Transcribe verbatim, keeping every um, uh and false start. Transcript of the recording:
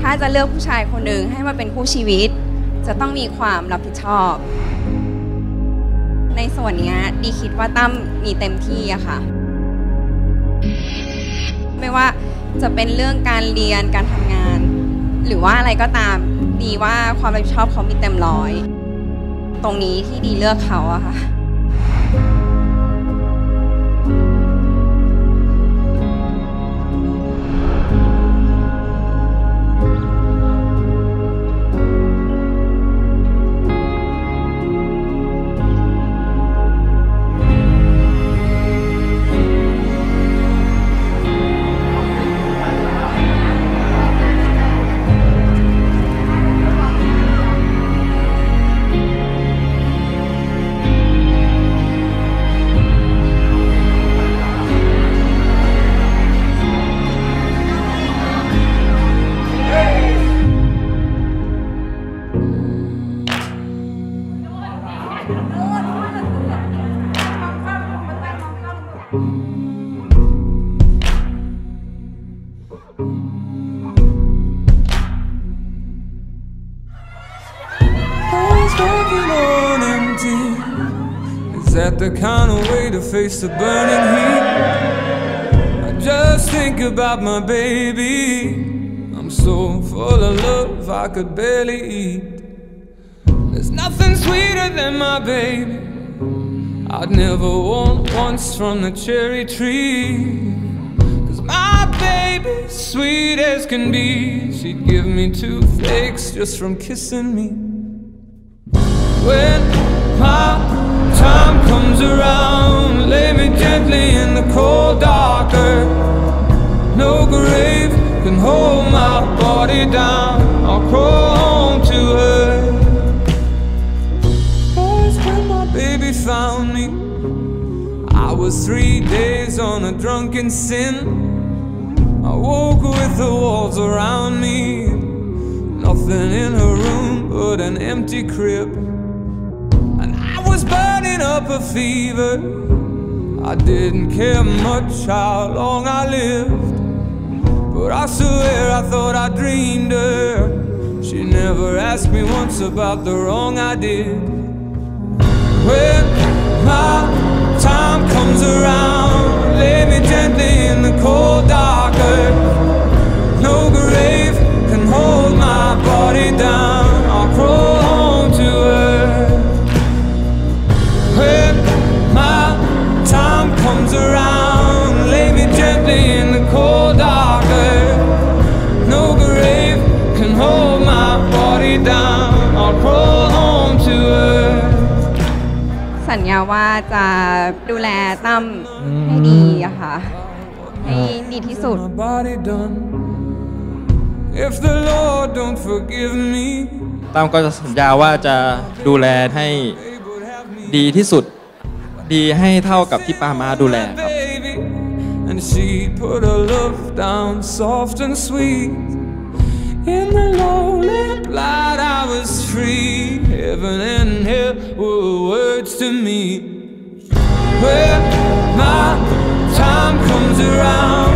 ถ้าจะเลือกผู้ชายคนหนึ่งให้มาเป็นคู่ชีวิตจะต้องมีความรับผิดชอบในส่วนนี้ดีคิดว่าตั้มมีเต็มที่อะค่ะไม่ว่าจะเป็นเรื่องการเรียนการทำงานหรือว่าอะไรก็ตามดีว่าความรับผิดชอบเขามีเต็มร้อยตรงนี้ที่ดีเลือกเขาอะค่ะ Is that the kind of way to face the burning heat? I just think about my baby. I'm so full of love I could barely eat. There's nothing sweeter than my baby. I'd never want once from the cherry tree. Cause my baby's sweet as can be. She'd give me toothaches just from kissing me. When my time comes around, lay me gently in the cold dark earth. No grave can hold my body down. I'll crawl home to her. Cause when my baby found me, I was three days on a drunken sin. I woke with the walls around me, nothing in her room but an empty crib. Burning up a fever. I didn't care much how long I lived, but I swear I thought I dreamed her. She never asked me once about the wrong I did. When my time comes around, lay me gently in the cold dark earth. No grave can hold my body down. I'll crawl home to her. When my time comes around, lay me gently in the cold dark earth. No grave can hold my body down. I'll crawl home to her. สัญญาว่าจะดูแลตั้มให้ดีอะค่ะให้ดีที่สุด If the Lord don't forgive me ตั้มก็จะสัญญาว่าจะดูแลให้ดีที่สุดดีให้เท่ากับที่ปามาดูแลครับ And she put her love down soft and sweet. In the lonely light I was free. Heaven and hell were words to me. When my time comes around,